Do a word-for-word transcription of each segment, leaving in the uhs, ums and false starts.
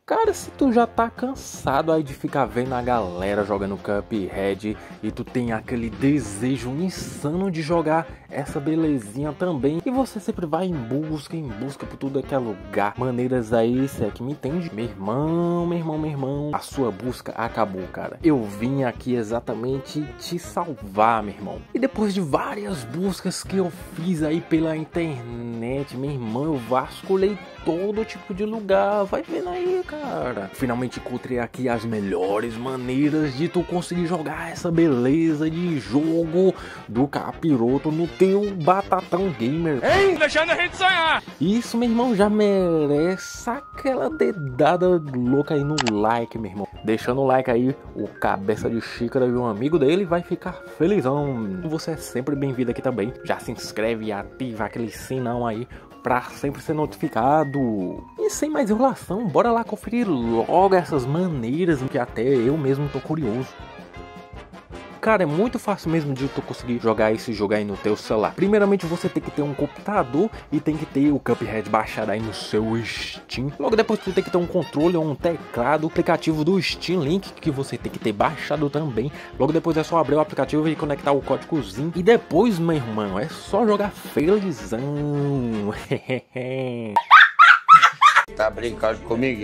Cara, se tu já tá cansado aí de ficar vendo a galera jogando Cuphead e tu tem aquele desejo insano de jogar essa belezinha também, e você sempre vai em busca, em busca por tudo que é lugar, maneiras aí, se é que me entende, meu irmão, meu irmão, meu irmão, a sua busca acabou, cara. Eu vim aqui exatamente te salvar, meu irmão. E depois de várias buscas que eu fiz aí pela internet, meu irmão, eu vasculhei todo tipo de lugar, vai vendo aí, cara. Finalmente encontrei aqui as melhores maneiras de tu conseguir jogar essa beleza de jogo do capiroto no teu Batatão Gamer. Hein? Deixando a gente sonhar. Isso, meu irmão, já merece aquela dedada louca aí no like, meu irmão. Deixando o like aí, o cabeça de xícara e um amigo dele vai ficar felizão. Você é sempre bem-vindo aqui também. Já se inscreve e ativa aquele sinão aí pra sempre ser notificado. E sem mais enrolação, bora lá conferir logo essas maneiras que até eu mesmo tô curioso. Cara, é muito fácil mesmo de tu conseguir jogar esse jogo aí no teu celular. Primeiramente você tem que ter um computador e tem que ter o Cuphead baixado aí no seu Steam. Logo depois tu tem que ter um controle ou um teclado, o aplicativo do Steam Link que você tem que ter baixado também. Logo depois é só abrir o aplicativo e conectar o códigozinho. E depois, meu irmão, é só jogar felizão. Tá brincando comigo?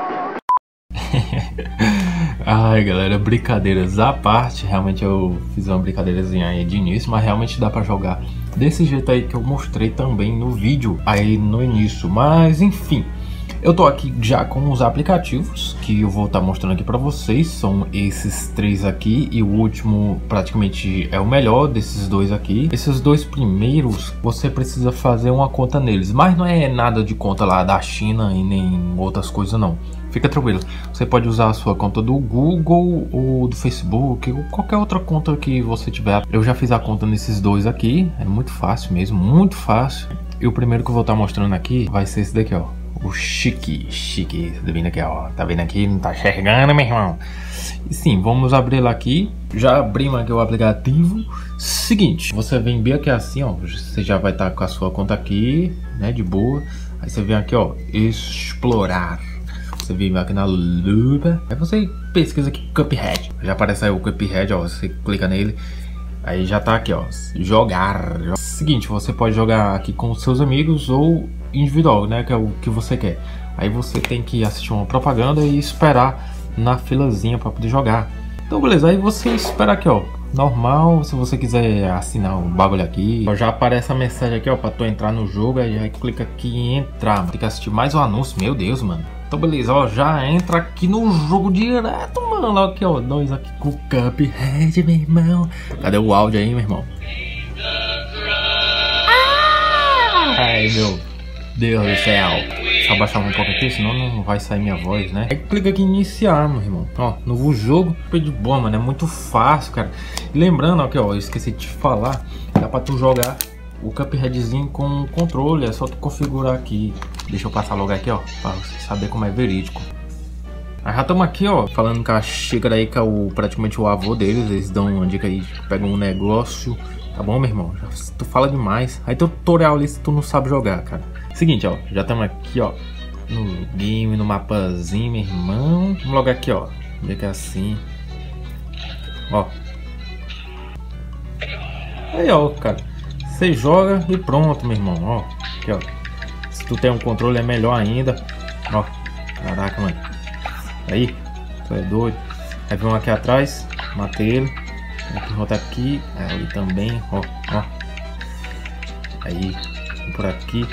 Ai galera, brincadeiras à parte, realmente eu fiz uma brincadeirazinha aí de início, mas realmente dá pra jogar desse jeito aí que eu mostrei também no vídeo aí no início. Mas enfim, eu tô aqui já com os aplicativos que eu vou estar tá mostrando aqui pra vocês. São esses três aqui e o último praticamente é o melhor desses dois aqui. Esses dois primeiros você precisa fazer uma conta neles, mas não é nada de conta lá da China e nem outras coisas não. Fica tranquilo, você pode usar a sua conta do Google ou do Facebook ou qualquer outra conta que você tiver. Eu já fiz a conta nesses dois aqui, é muito fácil mesmo, muito fácil. E o primeiro que eu vou estar mostrando aqui vai ser esse daqui, ó, o Chique, Chique, tá vendo aqui, ó, tá vendo aqui, não tá enxergando, meu irmão? E sim, vamos abrir lá aqui, já abrimos aqui o aplicativo. Seguinte, você vem bem aqui assim, ó, você já vai estar com a sua conta aqui, né, de boa. Aí você vem aqui, ó, explorar. Você vem aqui na lupa, aí você pesquisa aqui Cuphead, já aparece aí o Cuphead, ó, você clica nele, aí já tá aqui, ó, jogar. Seguinte, você pode jogar aqui com seus amigos ou individual, né, que é o que você quer. Aí você tem que assistir uma propaganda e esperar na filazinha para poder jogar. Então beleza, aí você espera aqui, ó, normal. Se você quiser assinar o bagulho aqui, já aparece a mensagem aqui, ó, para tu entrar no jogo, aí, aí clica aqui em entrar, tem que assistir mais um anúncio, meu Deus, mano. Então beleza, ó, já entra aqui no jogo direto, mano. Aqui, ó, nós aqui com o Cuphead, meu irmão. Cadê o áudio aí, meu irmão? Ai, meu Deus do céu. Deixa eu abaixar um pouco aqui, senão não vai sair minha voz, né? Aí clica aqui em iniciar, meu irmão. Ó, novo jogo. De boa, mano, é muito fácil, cara. E lembrando, aqui, ó, eu esqueci de te falar, dá pra tu jogar o Cupheadzinho com controle, é só tu configurar aqui. Deixa eu passar logo aqui, ó, pra você saber como é verídico. Aí já estamos aqui, ó, falando com a xícara aí, que é o, praticamente o avô deles. Eles dão uma dica aí, pegam um negócio. Tá bom, meu irmão? Já, tu fala demais. Aí tem um tutorial ali se tu não sabe jogar, cara. Seguinte, ó, já estamos aqui, ó, no game, no mapazinho, meu irmão. Vamos logo aqui, ó, ver que é assim. Ó. Aí, ó, cara. Você joga e pronto, meu irmão, ó. Aqui, ó. Se tu tem um controle é melhor ainda. Ó, caraca, mano. Aí, tu é doido. Aí vem um aqui atrás, matei ele. Aqui, volta aqui, ali também, ó, ó. Aí, por aqui.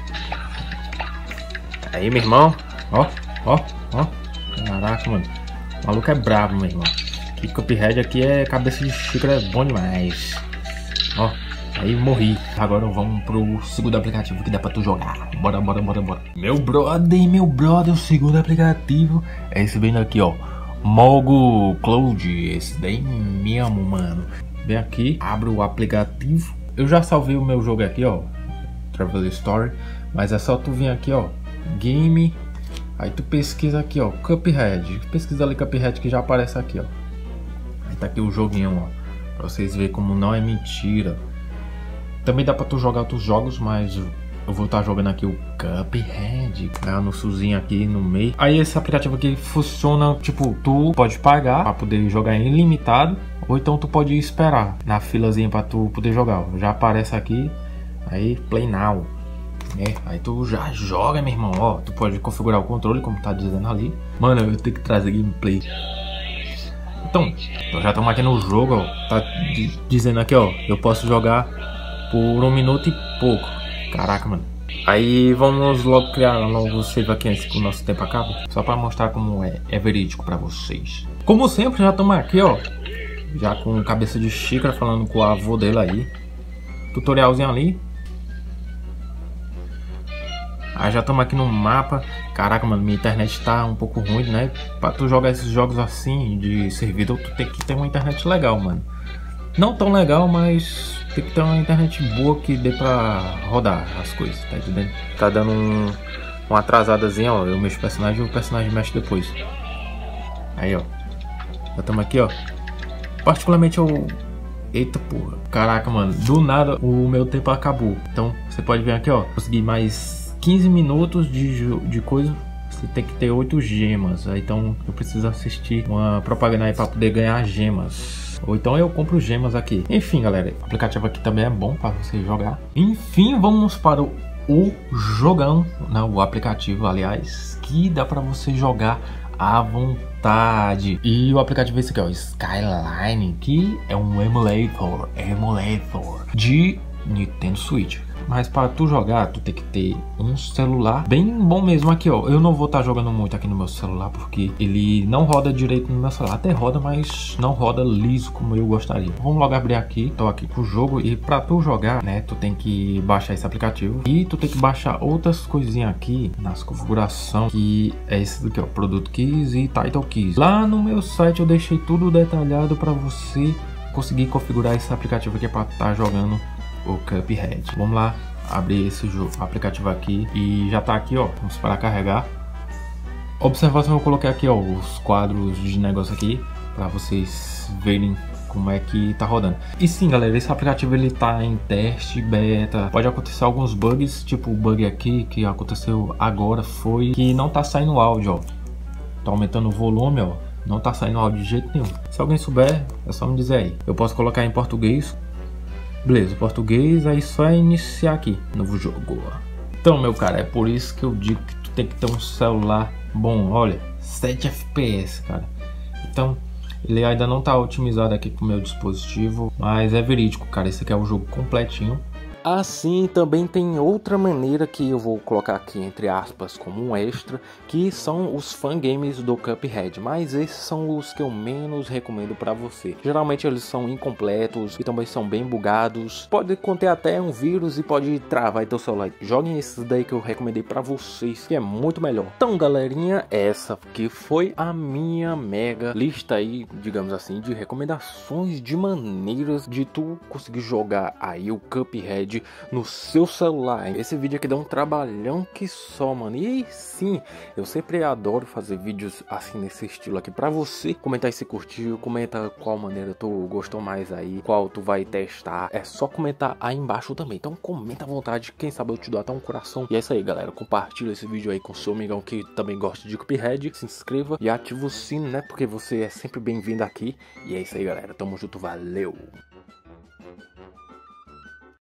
Aí, meu irmão, ó, ó, ó. Caraca, mano. O maluco é brabo, meu irmão. Que Cuphead aqui é cabeça de xícara, é bom demais. Ó. Aí morri. Agora vamos pro segundo aplicativo que dá pra tu jogar. Bora, bora, bora, bora. Meu brother, meu brother, o segundo aplicativo é esse bem daqui, ó. Mogo Cloud. Esse daí mesmo, mano. Vem aqui, abre o aplicativo. Eu já salvei o meu jogo aqui, ó, Travel Story. Mas é só tu vir aqui, ó, Game. Aí tu pesquisa aqui, ó, Cuphead. Pesquisa ali Cuphead que já aparece aqui, ó. Aí tá aqui o joguinho, ó, pra vocês verem como não é mentira. Também dá pra tu jogar outros jogos, mas eu eu vou estar jogando aqui o Cuphead, né, anúnciozinho aqui no meio. Aí esse aplicativo aqui funciona, tipo, tu pode pagar para poder jogar ilimitado, ou então tu pode esperar na filazinha para tu poder jogar. Já aparece aqui, aí Play Now. É, aí tu já joga, meu irmão, ó, tu pode configurar o controle como tá dizendo ali. Mano, eu tenho que trazer gameplay. Então, nós já estamos aqui no jogo, ó, tá dizendo aqui, ó, eu posso jogar por um minuto e pouco. Caraca, mano. Aí vamos logo criar um novo save aqui antes que o nosso tempo acabe, só pra mostrar como é, é verídico pra vocês. Como sempre, já estamos aqui, ó, já com cabeça de xícara falando com o avô dele aí. Tutorialzinho ali. Aí já estamos aqui no mapa. Caraca, mano, minha internet tá um pouco ruim, né? Pra tu jogar esses jogos assim de servidor, tu tem que ter uma internet legal, mano. Não tão legal, mas tem que ter uma internet boa que dê pra rodar as coisas, tá entendendo? Tá dando um, uma atrasadazinha, ó. Eu mexo o personagem e o personagem mexe depois. Aí, ó. Já estamos aqui, ó. Particularmente eu... Eita porra. Caraca, mano. Do nada o meu tempo acabou. Então você pode ver aqui, ó. Consegui mais quinze minutos de, de coisa. Você tem que ter oito gemas. Então eu preciso assistir uma propaganda aí pra poder ganhar gemas. Ou então eu compro gemas aqui. Enfim, galera, o aplicativo aqui também é bom para você jogar. Enfim, vamos para o, o jogão, né? O aplicativo, aliás, que dá para você jogar à vontade. E o aplicativo é esse aqui, ó, Skyline, que é um emulator, emulator de Nintendo Switch. Mas para tu jogar, tu tem que ter um celular bem bom mesmo aqui, ó. Eu não vou estar tá jogando muito aqui no meu celular porque ele não roda direito no meu celular. Até roda, mas não roda liso como eu gostaria. Vamos logo abrir aqui. Tô aqui com o jogo e para tu jogar, né, tu tem que baixar esse aplicativo e tu tem que baixar outras coisinhas aqui nas configurações, que é esse daqui, ó, Product Keys e Title Keys. Lá no meu site eu deixei tudo detalhado para você conseguir configurar esse aplicativo aqui para estar tá jogando o Cuphead. Vamos lá abrir esse jogo, aplicativo aqui e já tá aqui, ó. Vamos para carregar. Observação, eu coloquei aqui, ó, os quadros de negócio aqui para vocês verem como é que tá rodando. E sim, galera, esse aplicativo ele tá em teste beta. Pode acontecer alguns bugs, tipo o bug aqui que aconteceu agora foi que não tá saindo áudio, ó. Tá aumentando o volume, ó. Não tá saindo áudio de jeito nenhum. Se alguém souber, é só me dizer aí. Eu posso colocar em português. Beleza, português, aí só é iniciar aqui, novo jogo. Então, meu cara, é por isso que eu digo que tu tem que ter um celular bom. Olha, sete F P S, cara. Então, ele ainda não tá otimizado aqui com o meu dispositivo, mas é verídico, cara. Esse aqui é o jogo completinho. Assim, também tem outra maneira que eu vou colocar aqui entre aspas como um extra, que são os fangames do Cuphead, mas esses são os que eu menos recomendo para você. Geralmente eles são incompletos e também são bem bugados, pode conter até um vírus e pode travar teu celular. Joguem esses daí que eu recomendei para vocês, que é muito melhor. Então, galerinha, essa que foi a minha mega lista aí, digamos assim, de recomendações de maneiras de tu conseguir jogar aí o Cuphead no seu celular. Esse vídeo aqui dá um trabalhão que só, mano. E sim, eu sempre adoro fazer vídeos assim nesse estilo aqui pra você. Comenta aí se curtiu, comenta qual maneira tu gostou mais aí, qual tu vai testar. É só comentar aí embaixo também. Então comenta à vontade, quem sabe eu te dou até um coração. E é isso aí, galera. Compartilha esse vídeo aí com seu amigão que também gosta de Cuphead. Se inscreva e ativa o sino, né? Porque você é sempre bem-vindo aqui. E é isso aí, galera. Tamo junto, valeu!